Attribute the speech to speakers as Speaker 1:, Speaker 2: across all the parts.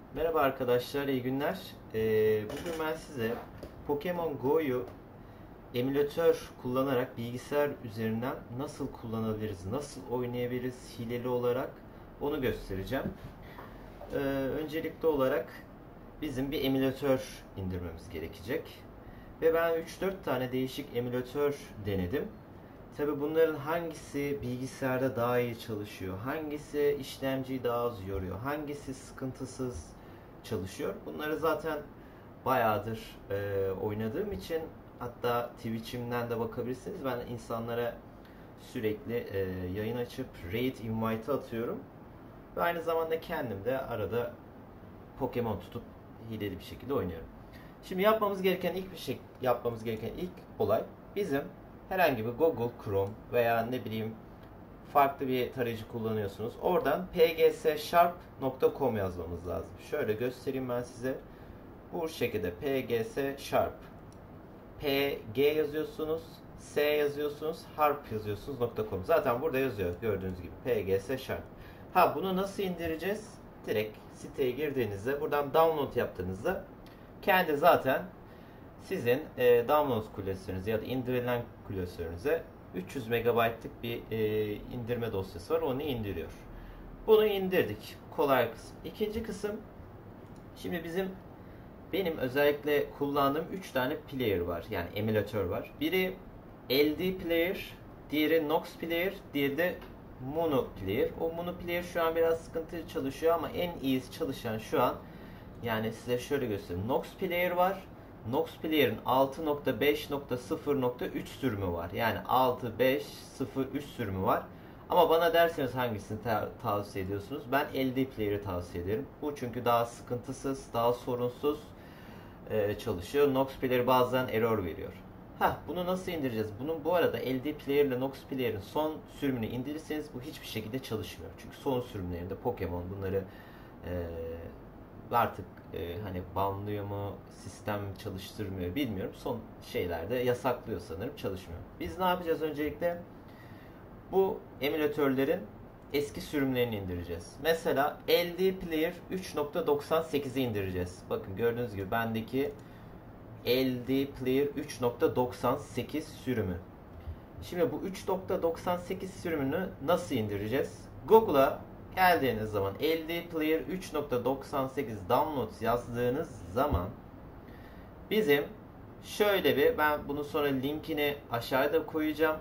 Speaker 1: Merhaba arkadaşlar, iyi günler. Bugün ben size Pokemon Go'yu emülatör kullanarak bilgisayar üzerinden nasıl kullanabiliriz, nasıl oynayabiliriz hileli olarak onu göstereceğim. Öncelikli olarak bizim bir emülatör indirmemiz gerekecek. Ve ben 3-4 tane değişik emülatör denedim. Tabi bunların hangisi bilgisayarda daha iyi çalışıyor, hangisi işlemciyi daha az yoruyor, hangisi sıkıntısız çalışıyor. Bunları zaten bayağıdır oynadığım için, hatta Twitch'imden de bakabilirsiniz. Ben insanlara sürekli yayın açıp raid invite atıyorum. Ve aynı zamanda kendim de arada Pokemon tutup hileli bir şekilde oynuyorum. Şimdi yapmamız gereken ilk olay bizim herhangi bir Google Chrome veya ne bileyim farklı bir tarayıcı kullanıyorsunuz. Oradan pgssharp.com yazmamız lazım. Şöyle göstereyim ben size. Bu şekilde pgssharp pg yazıyorsunuz, s yazıyorsunuz, harp yazıyorsunuz .com. Zaten burada yazıyor gördüğünüz gibi pgssharp. Bunu nasıl indireceğiz? Direkt siteye girdiğinizde buradan download yaptığınızda kendi zaten sizin download klasörünüze ya da indirilen klasörünüze 300 MB'lık bir indirme dosyası var. Onu indiriyor. Bunu indirdik. Kolay kısım. İkinci kısım, şimdi benim özellikle kullandığım 3 tane player var. Yani emülatör var. Biri LD Player, diğeri Nox Player, diğeri de Mono Player. O Mono Player şu an biraz sıkıntılı çalışıyor ama en iyisi çalışan şu an, yani size şöyle göstereyim. Nox Player var. Nox Player'ın 6.5.0.3 sürümü var. Yani 6.5.0.3 sürümü var. Ama bana derseniz hangisini tavsiye ediyorsunuz? Ben LD Player'ı tavsiye ederim. Bu çünkü daha sıkıntısız, daha sorunsuz çalışıyor. Nox Player bazen error veriyor. Bunu nasıl indireceğiz? Bunun bu arada LD Player ile Nox Player'ın son sürümünü indirirseniz bu hiçbir şekilde çalışmıyor. Çünkü son sürümlerinde Pokemon bunları artık hani banlıyor mu, sistem çalıştırmıyor bilmiyorum. Son şeylerde yasaklıyor sanırım, çalışmıyor. Biz ne yapacağız öncelikle? Bu emülatörlerin eski sürümlerini indireceğiz. Mesela LD Player 3.98'i indireceğiz. Bakın gördüğünüz gibi bendeki LD Player 3.98 sürümü. Şimdi bu 3.98 sürümünü nasıl indireceğiz? Google'a geldiğiniz zaman LD Player 3.98 download yazdığınız zaman bizim şöyle ben bunu sonra linkini aşağıda koyacağım.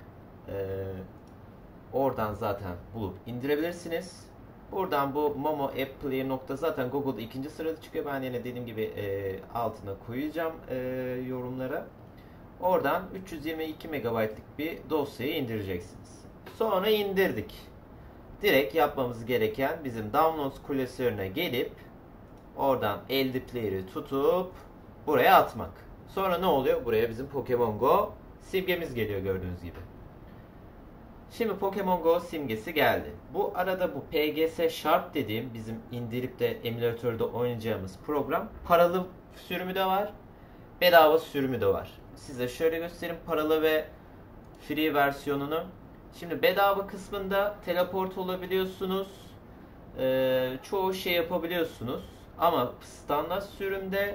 Speaker 1: Oradan zaten bulup indirebilirsiniz. Buradan bu Momo App Player zaten Google'da ikinci sırada çıkıyor. Ben yine dediğim gibi altına koyacağım yorumlara. Oradan 322 MB'lık bir dosyayı indireceksiniz. Sonra indirdik. Direkt yapmamız gereken bizim download klasörüne gelip oradan LD Player'ı tutup buraya atmak. Sonra ne oluyor? Buraya bizim Pokemon Go simgemiz geliyor gördüğünüz gibi. Şimdi Pokemon Go simgesi geldi. Bu arada bu pgssharp dediğim bizim indirip de emülatörde oynayacağımız program paralı sürümü de var, bedava sürümü de var. Size şöyle göstereyim paralı ve free versiyonunu. Şimdi bedava kısmında teleport olabiliyorsunuz. Çoğu şey yapabiliyorsunuz. Ama standart sürümde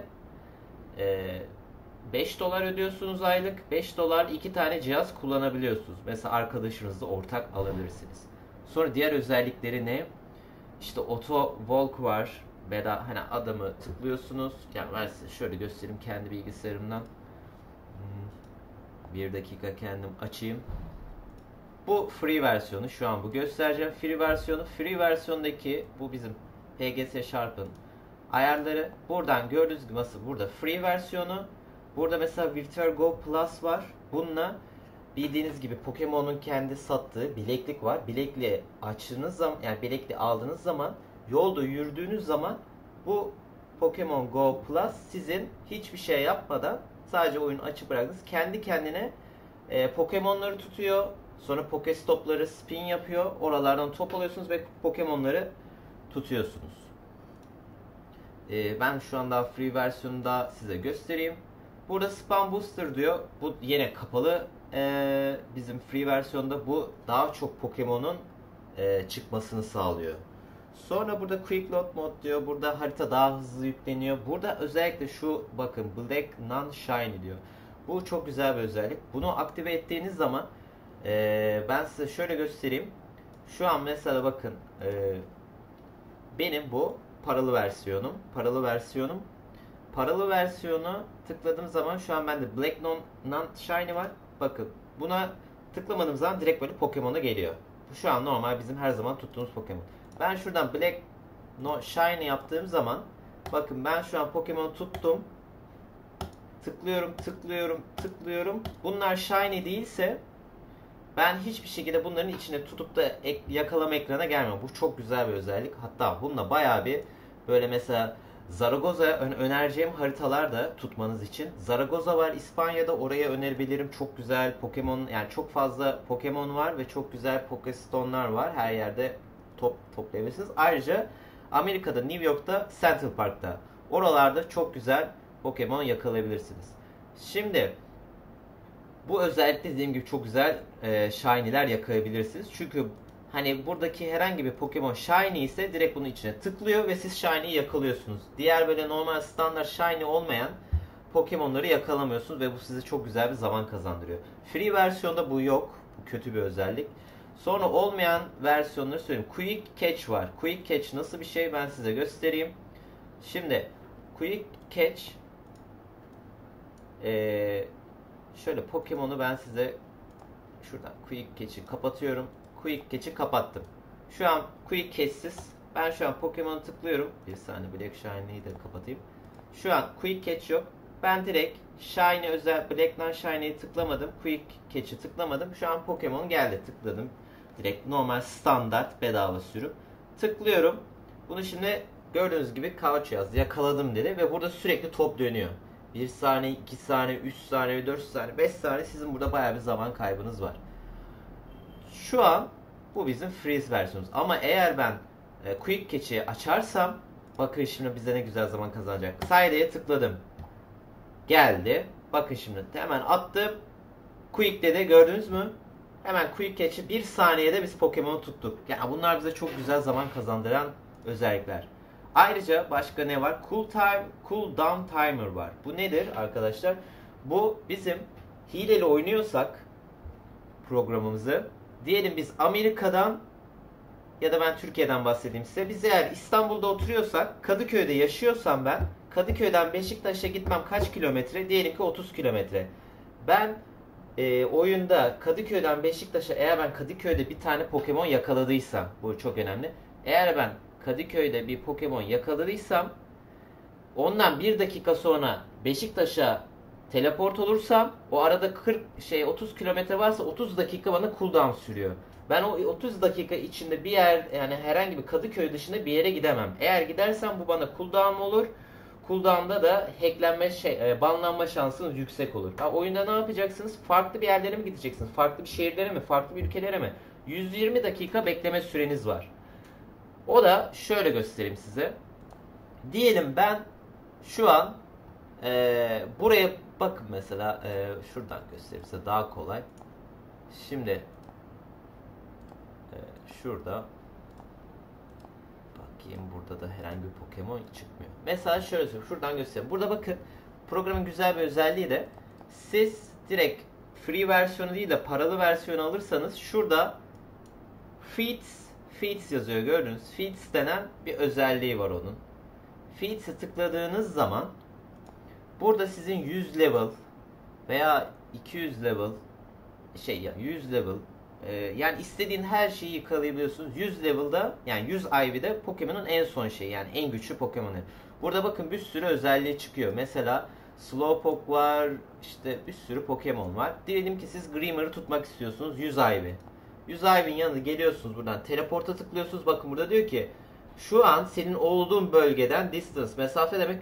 Speaker 1: 5 dolar ödüyorsunuz aylık. 5 dolar 2 tane cihaz kullanabiliyorsunuz. Mesela arkadaşınızla ortak alabilirsiniz. Sonra diğer özellikleri ne? İşte auto walk var. Hani adamı tıklıyorsunuz. Yani ben size şöyle göstereyim kendi bilgisayarımdan. Bir dakika kendim açayım. Bu free versiyonu, şu an bu göstereceğim free versiyonu. Free versiyondaki bu bizim pgssharp'ın ayarları. Buradan gördüğünüz gibi nasıl burada free versiyonu. Burada mesela Virtual Go Plus var. Bununla bildiğiniz gibi Pokemon'un kendi sattığı bileklik var. Bilekliği açtığınız zaman, yani bilekliği aldığınız zaman, yolda yürüdüğünüz zaman bu Pokemon Go Plus sizin hiçbir şey yapmadan, sadece oyunu açıp bıraktınız, kendi kendine Pokemon'ları tutuyor. Sonra Pokestop'ları spin yapıyor. Oralardan top alıyorsunuz ve Pokemon'ları tutuyorsunuz. Ben şu anda free versiyonunda size göstereyim. Burada Spam Booster diyor. Bu yine kapalı. Bizim free versiyonda bu daha çok Pokemon'un çıkmasını sağlıyor. Sonra burada Quick Load Mode diyor. Burada harita daha hızlı yükleniyor. Burada özellikle şu bakın Black Non Shiny diyor. Bu çok güzel bir özellik. Bunu aktive ettiğiniz zaman ben size şöyle göstereyim. Şu an mesela bakın benim bu paralı versiyonum. Paralı versiyonu tıkladığım zaman şu an bende Black Non Shiny var. Bakın buna tıklamadığım zaman direkt böyle Pokemon'a geliyor. Şu an normal bizim her zaman tuttuğumuz Pokemon. Ben şuradan Black No Shiny yaptığım zaman bakın ben şu an Pokemon'u tuttum. Tıklıyorum. Bunlar Shiny değilse ben hiçbir şekilde bunların içine tutup da yakalama ekrana gelmiyor. Bu çok güzel bir özellik. Hatta bununla bayağı bir böyle mesela Zaragoza'ya önereceğim haritalar da tutmanız için. Zaragoza var İspanya'da, oraya önerebilirim. Çok güzel Pokemon, yani çok fazla Pokemon var ve çok güzel Pokestone'lar var. Her yerde toplayabilirsiniz. Ayrıca Amerika'da, New York'ta, Central Park'ta. Oralarda çok güzel Pokemon yakalayabilirsiniz. Şimdi bu özellikle dediğim gibi çok güzel Shiny'ler yakalayabilirsiniz. Çünkü hani buradaki herhangi bir Pokemon Shiny ise direkt bunun içine tıklıyor ve siz Shiny'yi yakalıyorsunuz. Diğer böyle normal standart Shiny olmayan Pokemon'ları yakalamıyorsunuz ve bu size çok güzel bir zaman kazandırıyor. Free versiyonda bu yok. Bu kötü bir özellik. Sonra olmayan versiyonları söyleyeyim. Quick Catch var. Quick Catch nasıl bir şey ben size göstereyim. Şimdi Quick Catch şöyle Pokemon'u ben size şuradan Quick Catch'i kapatıyorum. Quick Catch'i kapattım. Şu an Quick Catch'siz. Ben şu an Pokemon'u tıklıyorum. Bir saniye Black Shiny'yi de kapatayım. Şu an Quick Catch yok. Ben direkt Shiny özel Black Non Shiny'yi tıklamadım. Quick Catch'i tıklamadım. Şu an Pokemon geldi. Tıkladım. Direkt normal standart bedava sürüm. Tıklıyorum. Bunu şimdi gördüğünüz gibi couch yazdı. Yakaladım dedi ve burada sürekli top dönüyor. 1 saniye, 2 saniye, 3 saniye, 4 saniye, 5 saniye sizin burada bayağı bir zaman kaybınız var. Şu an bu bizim freeze versiyonumuz. Ama eğer ben Quick Catch'i açarsam bakın şimdi bize ne güzel zaman kazanacak. Side'e tıkladım. Geldi. Bakın şimdi hemen attım. Quick dedi, gördünüz mü? Hemen Quick Catch'i 1 saniyede biz Pokemon'u tuttuk. Yani bunlar bize çok güzel zaman kazandıran özellikler. Ayrıca başka ne var? Cool Down Timer var. Bu nedir arkadaşlar? Bu bizim hileli oynuyorsak programımızı, diyelim biz Amerika'dan ya da ben Türkiye'den bahsedeyim size. Biz eğer İstanbul'da oturuyorsak, Kadıköy'de yaşıyorsam ben, Kadıköy'den Beşiktaş'a gitmem kaç kilometre? Diyelim ki 30 kilometre. Ben oyunda Kadıköy'den Beşiktaş'a eğer ben Kadıköy'de bir tane Pokemon yakaladıysam, bu çok önemli. Eğer ben Kadıköy'de bir Pokemon yakaladıysam ondan 1 dakika sonra Beşiktaş'a teleport olursam o arada 30 kilometre varsa 30 dakika bana cooldown sürüyor. Ben o 30 dakika içinde bir yer, yani herhangi bir Kadıköy dışında bir yere gidemem. Eğer gidersem bu bana cooldown olur. Cooldown'da da hacklenme banlanma şansınız yüksek olur. Oyunda ne yapacaksınız? Farklı bir yerlere mi gideceksiniz? Farklı bir şehirlere mi? Farklı bir ülkelere mi? 120 dakika bekleme süreniz var. O da şöyle göstereyim size. Diyelim ben şu an buraya bakın mesela şuradan göstereyim size daha kolay. Şimdi şurada bakayım, burada da herhangi bir Pokemon çıkmıyor. Mesela şöyle söyleyeyim, şuradan göstereyim. Burada bakın programın güzel bir özelliği de siz direkt free versiyonu değil de paralı versiyonu alırsanız şurada Feats yazıyor, gördünüz. Feats denen bir özelliği var onun. Feats'e tıkladığınız zaman burada sizin 100 level veya 200 level 100 level yani istediğin her şeyi yakalayabiliyorsunuz. 100 level'da, yani 100 IV'de Pokemon'un en son şeyi, yani en güçlü Pokemon'u. Burada bakın bir sürü özelliği çıkıyor. Mesela Slowpoke var, işte bir sürü Pokemon var. Diyelim ki siz Grimer'ı tutmak istiyorsunuz, 100 IV. 100 IV'nin yanına geliyorsunuz, buradan teleporta tıklıyorsunuz. Bakın burada diyor ki şu an senin olduğun bölgeden distance, mesafe demek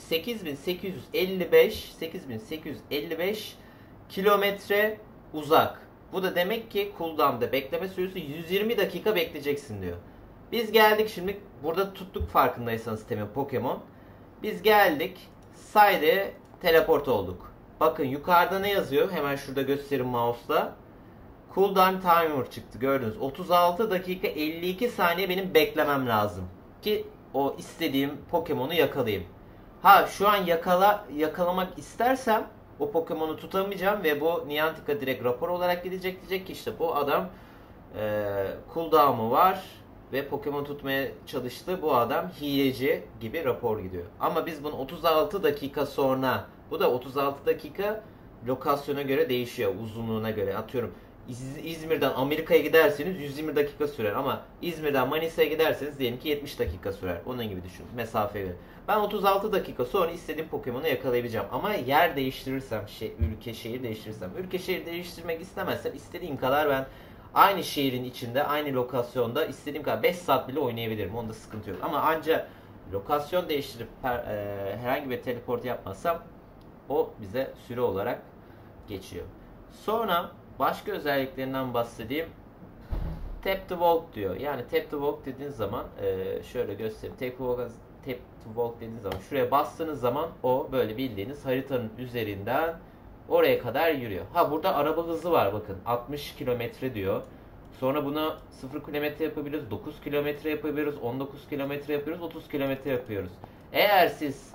Speaker 1: 8855 kilometre uzak. Bu da demek ki cooldown'da bekleme süresi 120 dakika bekleyeceksin diyor. Biz geldik şimdi, burada tuttuk farkındaysanız temin Pokemon. Biz geldik, Side'e teleport olduk. Bakın yukarıda ne yazıyor? Hemen şurada göstereyim mouse'la. Cooldown timer çıktı, gördünüz. 36 dakika 52 saniye benim beklemem lazım ki o istediğim Pokemon'u yakalayayım. Ha, şu an yakalamak istersem o Pokemon'u tutamayacağım ve bu Niantic'a direkt rapor olarak gidecek, diyecek ki işte bu adam cooldown'u var ve Pokemon tutmaya çalıştı, bu adam hileci gibi rapor gidiyor. Ama biz bunu 36 dakika sonra, bu da 36 dakika lokasyona göre değişiyor, uzunluğuna göre. Atıyorum İzmir'den Amerika'ya giderseniz 120 dakika sürer ama İzmir'den Manisa'ya giderseniz diyelim ki 70 dakika sürer. Onun gibi düşün, mesafeye göre. Ben 36 dakika sonra istediğim Pokemon'u yakalayabileceğim. Ama yer değiştirirsem, ülke şehir değiştirirsem, ülke şehir değiştirmek istemezsem istediğim kadar ben aynı şehrin içinde, aynı lokasyonda istediğim kadar 5 saat bile oynayabilirim. Onda sıkıntı yok. Ama ancak lokasyon değiştirip herhangi bir teleport yapmazsam o bize süre olarak geçiyor. Sonra başka özelliklerinden bahsedeyim. Tap to walk diyor. Yani tap to walk dediğiniz zaman şöyle göstereyim. Tap to walk dediğiniz zaman şuraya bastığınız zaman o böyle bildiğiniz haritanın üzerinden oraya kadar yürüyor. Ha, burada araba hızı var, bakın 60 kilometre diyor. Sonra bunu 0 kilometre yapabiliyoruz, 9 kilometre yapabiliyoruz, 19 kilometre yapıyoruz, 30 kilometre yapıyoruz. Eğer siz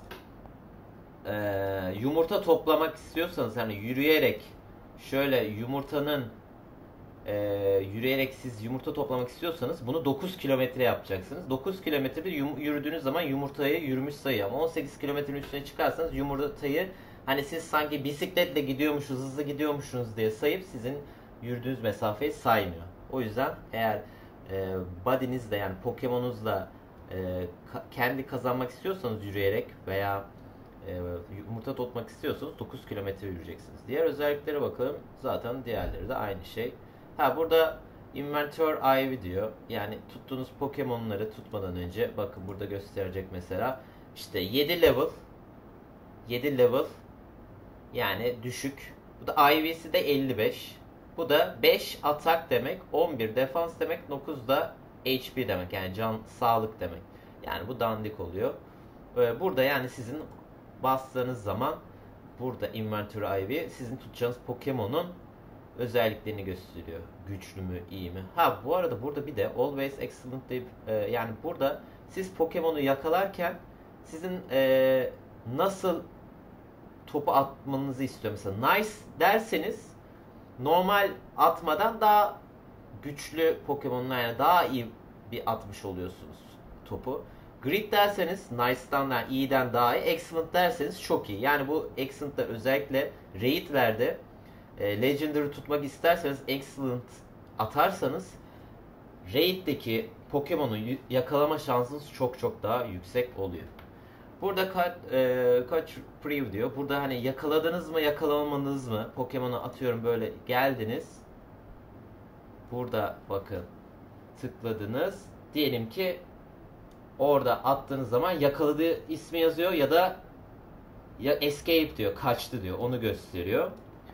Speaker 1: yumurta toplamak istiyorsanız, hani yürüyerek şöyle yürüyerek siz yumurta toplamak istiyorsanız bunu 9 kilometre yapacaksınız. 9 kilometrede yürüdüğünüz zaman yumurtayı yürümüş sayıyor. Ama 18 kilometrenin üstüne çıkarsanız yumurtayı, hani siz sanki bisikletle gidiyormuşsunuz, hızlı gidiyormuşsunuz diye sayıp sizin yürüdüğünüz mesafeyi saymıyor. O yüzden eğer body'nizle, yani Pokemon'unuzla kendi kazanmak istiyorsanız yürüyerek veya yumurta tutmak istiyorsanız 9 kilometre yürüyeceksiniz. Diğer özelliklere bakalım. Zaten diğerleri de aynı şey. Ha, burada Inventor IV diyor. Yani tuttuğunuz Pokemon'ları tutmadan önce bakın burada gösterecek mesela. İşte 7 level yani düşük. Bu da IV'si de 55. Bu da 5 atak demek, 11 defans demek, 9 da HP demek. Yani can, sağlık demek. Yani bu dandik oluyor. Burada yani sizin bastığınız zaman burada Inventory IV sizin tutacağınız Pokemon'un özelliklerini gösteriyor. Güçlü mü, iyi mi? Ha, bu arada burada bir de Always Excellent deyip yani burada siz Pokemon'u yakalarken sizin nasıl topu atmanızı istiyor. Mesela nice derseniz normal atmadan daha güçlü Pokemon'la, yani daha iyi bir atmış oluyorsunuz topu. Great derseniz nice'dan, yani iyiden daha iyi. Excellent derseniz çok iyi. Yani bu excellent'ta özellikle raid'lerde Legendary tutmak isterseniz excellent atarsanız raid'deki Pokemon'u yakalama şansınız çok çok daha yüksek oluyor. Burada catch preview diyor. Burada hani yakaladınız mı, yakalamadınız mı? Pokemon'u atıyorum, böyle geldiniz. Burada bakın tıkladınız. Diyelim ki orada attığınız zaman yakaladığı ismi yazıyor ya da escape diyor, kaçtı diyor. Onu gösteriyor.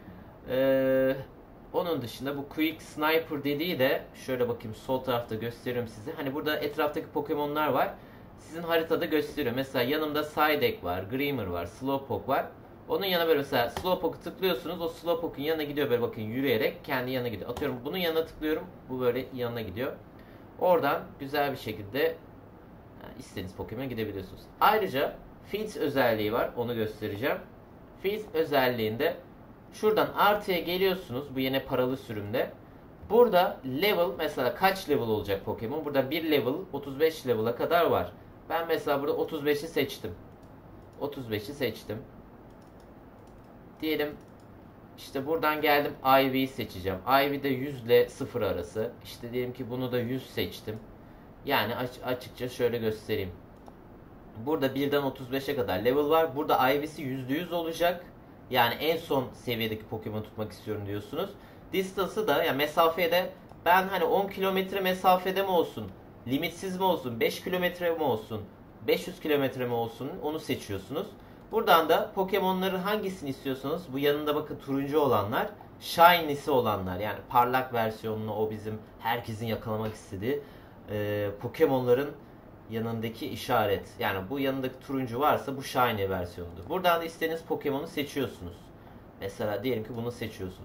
Speaker 1: Onun dışında bu Quick Sniper dediği de şöyle bakayım, sol tarafta gösteriyorum size. Hani burada etraftaki Pokemon'lar var. Sizin haritada gösteriyor. Mesela yanımda Psyduck var, Grimer var, Slowpoke var. Onun yanına böyle mesela Slowpoke'u tıklıyorsunuz. O Slowpoke'un yanına gidiyor, böyle bakın yürüyerek kendi yanına gidiyor. Atıyorum bunun yanına tıklıyorum. Bu böyle yanına gidiyor. Oradan güzel bir şekilde istediğiniz Pokemon'a gidebiliyorsunuz. Ayrıca Feats özelliği var. Onu göstereceğim. Feats özelliğinde şuradan artıya geliyorsunuz. Bu yine paralı sürümde. Burada level, mesela kaç level olacak Pokemon? Burada 1 level 35 level'a kadar var. Ben mesela burada 35'i seçtim. 35'i seçtim. Diyelim işte buradan geldim, Ivy'yi seçeceğim. Ivy de 100 ile 0 arası. İşte diyelim ki bunu da 100 seçtim. Yani açıkça şöyle göstereyim. Burada 1'den 35'e kadar level var. Burada Ivy'si %100 olacak. Yani en son seviyedeki Pokemon tutmak istiyorum diyorsunuz. Distance'ı da, yani mesafeye de ben hani 10 kilometre mesafede mi olsun, limitsiz mi olsun, 5 kilometre mi olsun, 500 kilometre mi olsun, onu seçiyorsunuz. Buradan da Pokemon'ların hangisini istiyorsanız, bu yanında bakın turuncu olanlar, Shiny'si olanlar, yani parlak versiyonunu, o bizim herkesin yakalamak istediği Pokemon'ların yanındaki işaret. Yani bu yanındaki turuncu varsa bu Shiny versiyonudur. Buradan da istediğiniz Pokemon'u seçiyorsunuz. Mesela diyelim ki bunu seçiyorsunuz.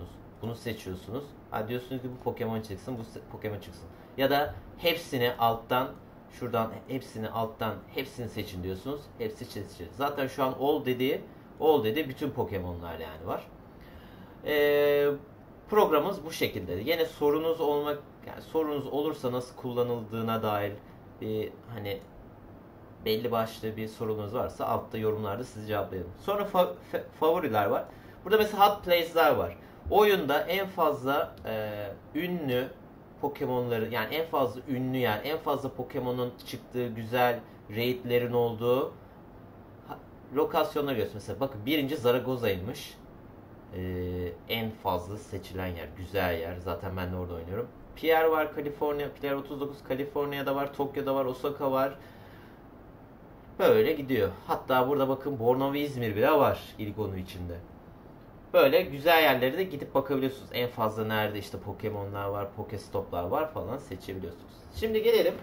Speaker 1: Bunu seçiyorsunuz. Ha diyorsunuz ki bu Pokemon çıksın, bu Pokemon çıksın. Ya da hepsini alttan, şuradan hepsini alttan, hepsini seçin diyorsunuz. Hepsi seçilir. Zaten şu an all dedi bütün Pokemon'lar yani var. Programımız bu şekilde. Yine sorunuz olursa nasıl kullanıldığına dair bir hani belli başlı bir sorunuz varsa altta yorumlarda sizi cevaplayalım. Sonra favoriler var. Burada mesela hot place'ler var. Oyunda en fazla ünlü Pokemon'ları yani en fazla ünlü yer, en fazla Pokemon'un çıktığı güzel raidlerin olduğu lokasyonları görüyorsunuz. Mesela bakın birinci Zaragoza'ymış. En fazla seçilen yer, güzel yer. Zaten ben de orada oynuyorum. Pierre var Kaliforniya, Pierre 39 Kaliforniya'da var, Tokyo'da var, Osaka var. Böyle gidiyor. Hatta burada bakın Bornova İzmir bile var ilk onu içinde. Böyle güzel yerlere de gidip bakabiliyorsunuz. En fazla nerede işte Pokemon'lar var, Pokestop'lar var falan seçebiliyorsunuz. Şimdi gelelim.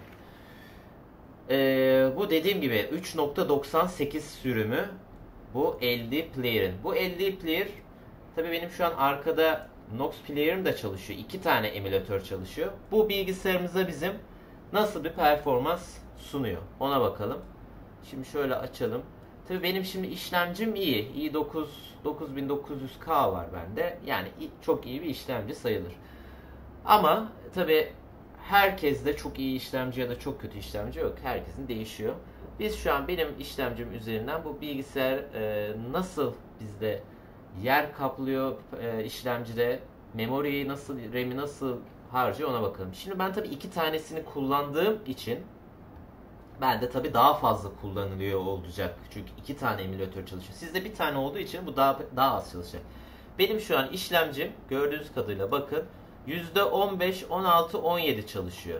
Speaker 1: Bu dediğim gibi 3.98 sürümü bu LD Player'ın. Bu LD Player tabii benim şu an arkada Nox Player'ım da çalışıyor. 2 tane emülatör çalışıyor. Bu bilgisayarımıza bizim nasıl bir performans sunuyor? Ona bakalım. Şimdi şöyle açalım. Tabii benim şimdi işlemcim iyi. i9 9900K var bende. Yani çok iyi bir işlemci sayılır. Ama tabii herkes de çok iyi işlemci ya da çok kötü işlemci yok. Herkesin değişiyor. Biz şu an benim işlemcim üzerinden bu bilgisayar nasıl bizde yer kaplıyor işlemcide, memoriyi nasıl, RAM'i nasıl harcıyor ona bakalım. Şimdi ben tabii 2 tanesini kullandığım için ben de tabii daha fazla kullanılıyor olacak. Çünkü 2 tane emülatör çalışıyor. Sizde bir tane olduğu için bu daha az çalışacak. Benim şu an işlemcim gördüğünüz kadarıyla bakın %15, 16, 17 çalışıyor.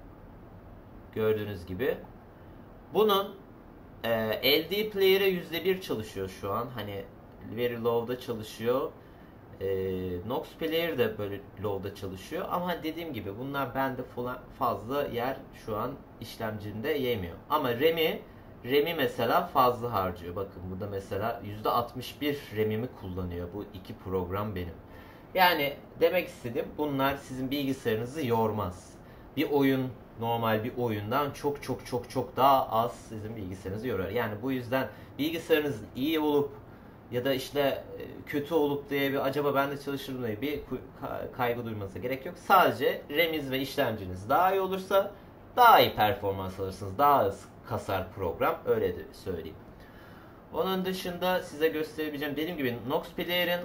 Speaker 1: Gördüğünüz gibi. Bunun LD Player'e %1 çalışıyor şu an. Hani very low'da çalışıyor. Nox Player de böyle low'da çalışıyor. Ama dediğim gibi bunlar bende fazla yer şu an işlemcimde yemiyor. Ama RAM'i mesela fazla harcıyor. Bakın burada mesela %61 RAM'imi kullanıyor. Bu iki program benim. Yani demek istedim bunlar sizin bilgisayarınızı yormaz. Normal bir oyundan çok daha az sizin bilgisayarınızı yorar. Yani bu yüzden bilgisayarınızın iyi olup ya da işte kötü olup diye bir acaba ben de çalışırım diye bir kaygı duymanıza gerek yok. Sadece RAM'iniz ve işlemciniz daha iyi olursa daha iyi performans alırsınız. Daha az kasar program. Öyle de söyleyeyim. Onun dışında size gösterebileceğim dediğim gibi Nox Player'in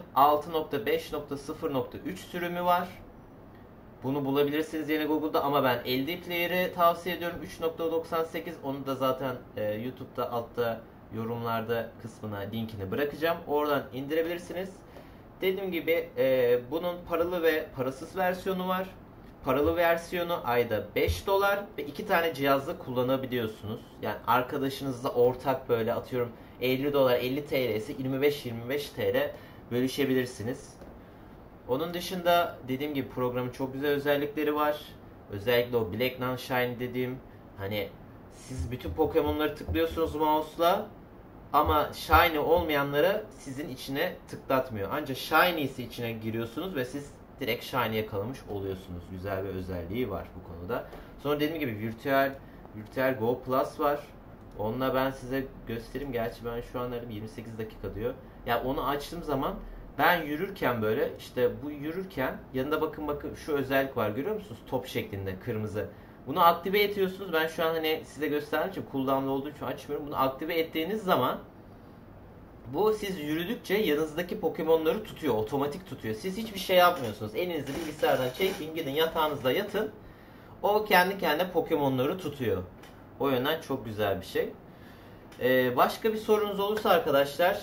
Speaker 1: 6.5.0.3 sürümü var. Bunu bulabilirsiniz yine Google'da ama ben LD Player'ı tavsiye ediyorum 3.98. Onu da zaten YouTube'da altta yorumlarda kısmına linkini bırakacağım. Oradan indirebilirsiniz. Dediğim gibi bunun paralı ve parasız versiyonu var. Paralı versiyonu ayda $5 ve 2 tane cihazla kullanabiliyorsunuz. Yani arkadaşınızla ortak böyle atıyorum $50 50 TL ise 25-25 TL bölüşebilirsiniz. Onun dışında dediğim gibi programın çok güzel özellikleri var. Özellikle o Black Non Shine dediğim hani siz bütün Pokemon'ları tıklıyorsunuz mouse'la ama Shiny olmayanlara sizin içine tıklatmıyor. Ancak Shiny'si içine giriyorsunuz ve siz direkt Shiny yakalamış oluyorsunuz. Güzel bir özelliği var bu konuda. Sonra dediğim gibi Virtual Go Plus var. Onunla ben size göstereyim. Gerçi ben şu anları 28 dakika diyor. Ya yani onu açtığım zaman ben yürürken böyle işte bu yürürken yanında bakın şu özellik var görüyor musunuz? Top şeklinde kırmızı. Bunu aktive ediyorsunuz. Ben şu an hani size gösterdiğim için cooldown'da olduğu için açmıyorum. Bunu aktive ettiğiniz zaman bu siz yürüdükçe yanınızdaki Pokemon'ları tutuyor. Otomatik tutuyor. Siz hiçbir şey yapmıyorsunuz. Elinizi bilgisayardan çekin gidin yatağınızda yatın. O kendi kendine Pokemon'ları tutuyor. O yönden çok güzel bir şey. Başka bir sorunuz olursa arkadaşlar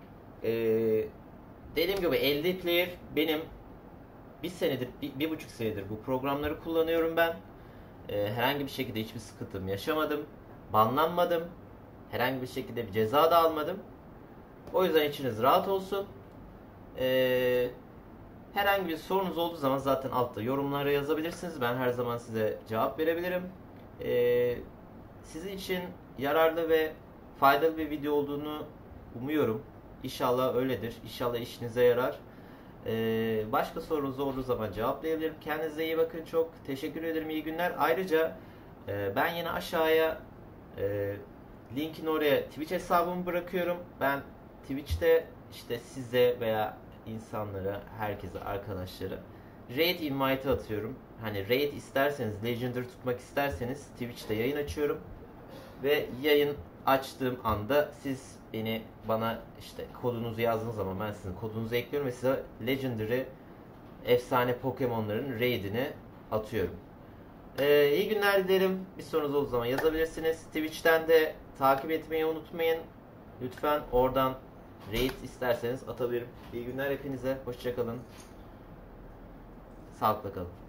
Speaker 1: dediğim gibi LD Player benim bir buçuk senedir bu programları kullanıyorum ben. Herhangi bir şekilde hiçbir sıkıntım yaşamadım. Banlanmadım. Herhangi bir şekilde bir ceza da almadım. O yüzden içiniz rahat olsun. Herhangi bir sorunuz olduğu zaman zaten altta yorumlara yazabilirsiniz. Ben her zaman size cevap verebilirim. Sizin için yararlı ve faydalı bir video olduğunu umuyorum. İnşallah öyledir. İnşallah işinize yarar. Başka sorunuz olduğu zaman cevaplayabilirim. Kendinize iyi bakın. Çok teşekkür ederim. İyi günler. Ayrıca ben yine aşağıya linkin oraya Twitch hesabımı bırakıyorum. Ben Twitch'te işte size veya insanlara, herkese, arkadaşlara raid invite atıyorum. Hani raid isterseniz, Legendary tutmak isterseniz Twitch'te yayın açıyorum. Ve yayın açtığım anda siz bana işte kodunuzu yazdığınız zaman ben sizin kodunuzu ekliyorum ve size Legendary efsane Pokemon'ların raid'ini atıyorum. İyi günler dilerim. Bir sorunuz olduğu zaman yazabilirsiniz. Twitch'ten de takip etmeyi unutmayın. Lütfen oradan raid isterseniz atabilirim. İyi günler hepinize. Hoşça kalın. Sağlıkla kalın.